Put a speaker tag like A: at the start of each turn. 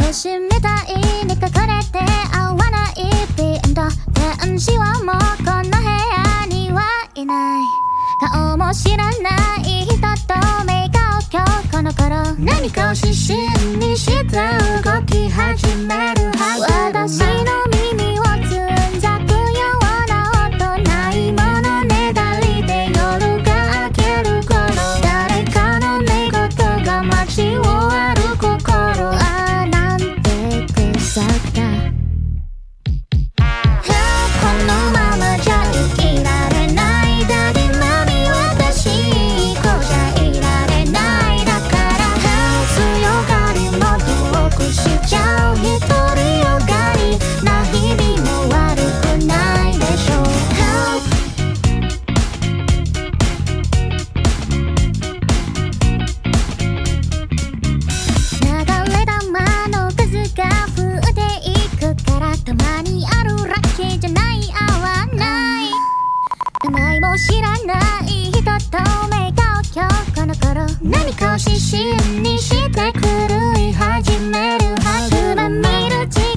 A: 星みたいに隠れて合わないピント電子はもうこの部屋にはいない顔も知らない人と目が合うこの頃何かを指針にして動き始めるはず私の耳をつんざくような音ないものねだりで夜が明ける頃誰かの寝言が街を歩く頃ああなんて臭くだこのままじゃ生きられないだけまみ私こうじゃいられないだから強がりも遠くしちゃう独りよがりな日々も悪くないでしょう流れ玉の数が増えていくからたまにあるラッキーじゃない合わない名前も知らない人と目が合う今日この頃何かを指針にして狂い始めるはずは見る